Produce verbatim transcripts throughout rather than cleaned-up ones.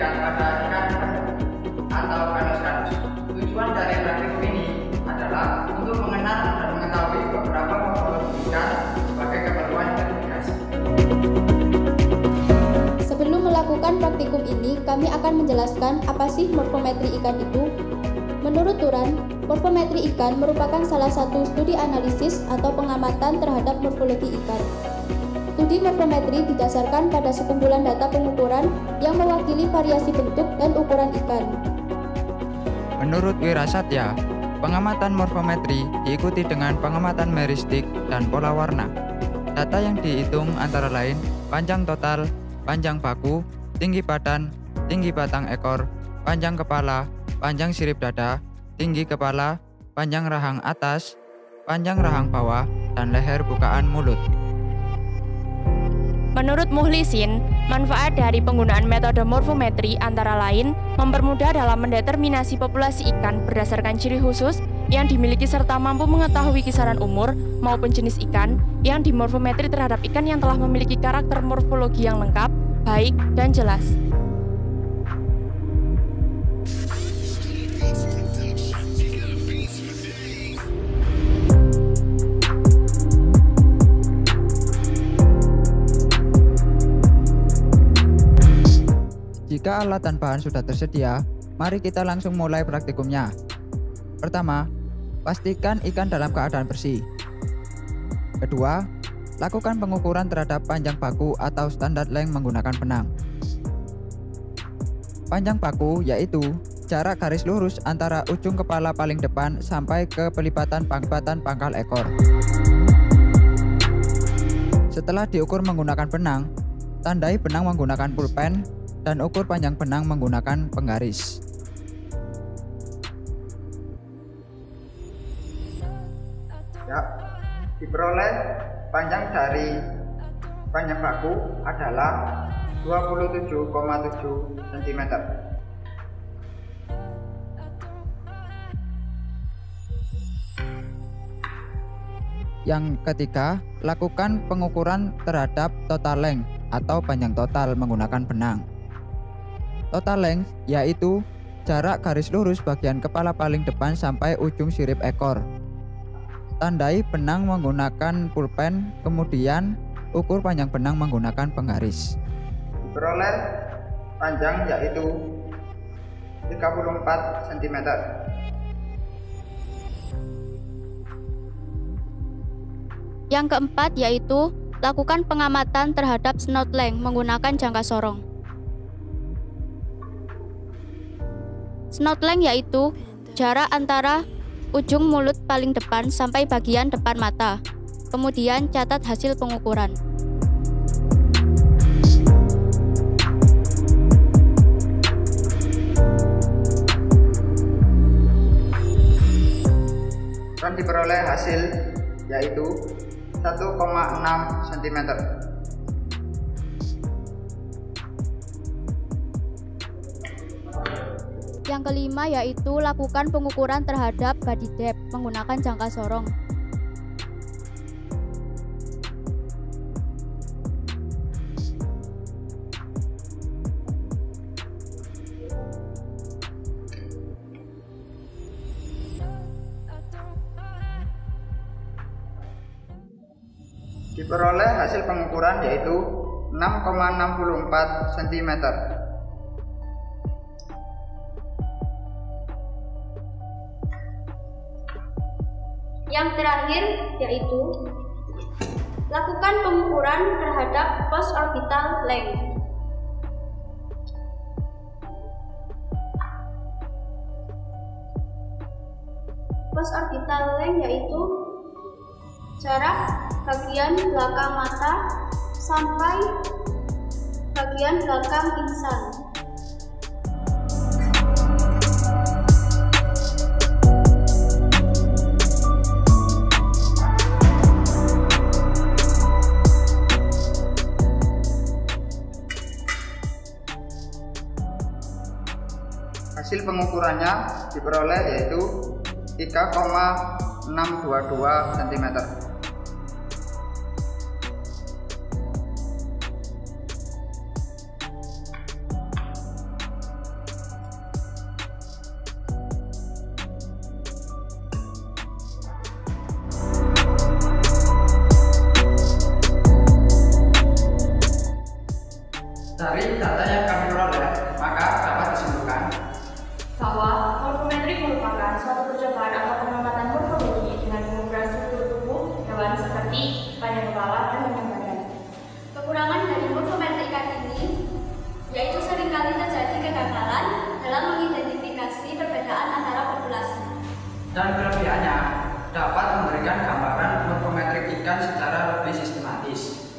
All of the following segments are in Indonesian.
terlihat pada ikan atau kanus-kanus. Tujuan dari praktikum ini adalah untuk mengenal dan mengetahui beberapa morfologi ikan sebagai keperluan identifikasi. Sebelum melakukan praktikum ini, kami akan menjelaskan apa sih morfometri ikan itu. Menurut Turan, morfometri ikan merupakan salah satu studi analisis atau pengamatan terhadap morfologi ikan. Studi morfometri didasarkan pada sekumpulan data pengukuran yang mewakili variasi bentuk dan ukuran ikan. Menurut Wirasatya, pengamatan morfometri diikuti dengan pengamatan meristik dan pola warna. Data yang dihitung antara lain panjang total, panjang baku, tinggi badan, tinggi batang ekor, panjang kepala, panjang sirip dada, tinggi kepala, panjang rahang atas, panjang rahang bawah, dan leher bukaan mulut. Menurut Mukhlisin, manfaat dari penggunaan metode morfometri antara lain mempermudah dalam mendeterminasi populasi ikan berdasarkan ciri khusus yang dimiliki serta mampu mengetahui kisaran umur maupun jenis ikan yang dimorfometri terhadap ikan yang telah memiliki karakter morfologi yang lengkap, baik, dan jelas. Jika alat dan bahan sudah tersedia, mari kita langsung mulai praktikumnya. Pertama, pastikan ikan dalam keadaan bersih. Kedua, lakukan pengukuran terhadap panjang baku atau standar length menggunakan benang. Panjang baku yaitu jarak garis lurus antara ujung kepala paling depan sampai ke pelipatan pelipatan pangkal ekor. Setelah diukur menggunakan benang, tandai benang menggunakan pulpen dan ukur panjang benang menggunakan penggaris. Ya, diperoleh panjang dari panjang baku adalah dua puluh tujuh koma tujuh sentimeter. Yang ketiga, lakukan pengukuran terhadap total length atau panjang total menggunakan benang. Total length yaitu jarak garis lurus bagian kepala paling depan sampai ujung sirip ekor. Tandai benang menggunakan pulpen, kemudian ukur panjang benang menggunakan penggaris. Diperoleh panjang yaitu tiga puluh empat sentimeter. Yang keempat yaitu lakukan pengamatan terhadap snout length menggunakan jangka sorong. Snout length yaitu jarak antara ujung mulut paling depan sampai bagian depan mata. Kemudian catat hasil pengukuran. Dan diperoleh hasil yaitu satu koma enam sentimeter. Yang kelima yaitu lakukan pengukuran terhadap body depth menggunakan jangka sorong. Diperoleh hasil pengukuran yaitu enam koma enam empat sentimeter. Yang terakhir yaitu lakukan pengukuran terhadap post orbital length. Post orbital length yaitu jarak bagian belakang mata sampai bagian belakang insang. Hasil pengukurannya diperoleh yaitu tiga koma enam dua dua sentimeter. disajikan secara lebih sistematis.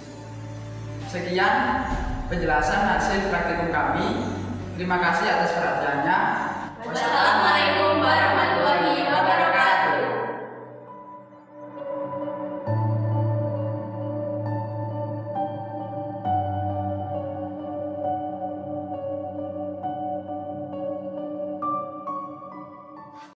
Sekian penjelasan hasil praktikum kami. Terima kasih atas perhatiannya.